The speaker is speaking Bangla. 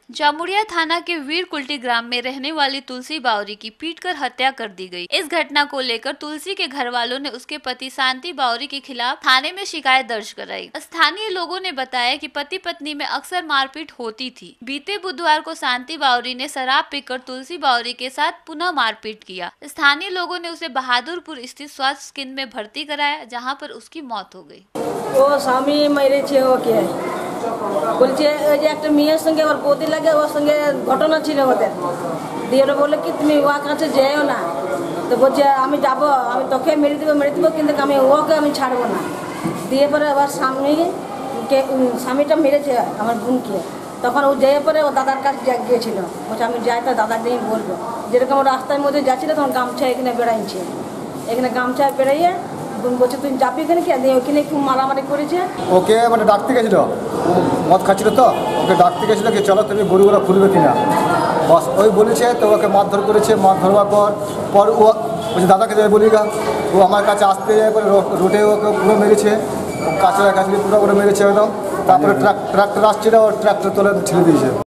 जामुड़िया थाना के वीर कुल्टी ग्राम में रहने वाली तुलसी बावरी की पीटकर हत्या कर दी गई। इस घटना को लेकर तुलसी के घर वालों ने उसके पति शांति बावरी के खिलाफ थाने में शिकायत दर्ज कराई। स्थानीय लोगों ने बताया कि पति पत्नी में अक्सर मारपीट होती थी। बीते बुधवार को शांति बावरी ने शराब पीकर तुलसी बावरी के साथ पुनः मारपीट किया। स्थानीय लोगों ने उसे बहादुरपुर स्थित स्वास्थ्य केंद्र में भर्ती कराया, जहाँ पर उसकी मौत हो गई। वो स्वामी मेरे বলছে ওই যে একটা মেয়ের সঙ্গে ওর বৌদি লাগে, ওর সঙ্গে ঘটনা ছিল ওদের দিয়ে। ওরা বললো কি তুমি ওর কাছে যেও না, তো বলছে আমি যাব, আমি তোকে মেরে দেবো কিন্তু আমি ওকে আমি ছাড়বো না। দিয়ে পরে আবার স্বামীটা মেরেছে আমার বোনকে। তখন ও যেয়ে পরে ও দাদার কাছে গিয়েছিল, বলছে আমি যাই তো দাদাকে বলবো। যেরকম ও রাস্তার মধ্যে যাচ্ছিল তখন গামছা এখানে বেড়াইছে, এখানে গামছা বেড়াইয়ে বলছে তুই যাবি এখানে কি, ওখানে খুব মারামারি করেছে। ওকে মানে ডাকতে গেছিল, মদ খাচ্ছিল তো ওকে ডাকতে গেছিল কি চলো তুমি গরুগুলো খুলবে কিনা, বস ওই বলেছে। তো ওকে মারধর করেছে, মার ধরবার পর ও বলছে দাদাকে যাই বলি গা, ও আমার কাছে আসতে যায় পরে রোডে ওকে পুরো মেরেছে, কাছে পুরো করে মেরেছে একদম। তারপরে ট্রাক্টর আসছিল, ওর ট্রাক্টর তোলে ছেড়ে দিয়েছে।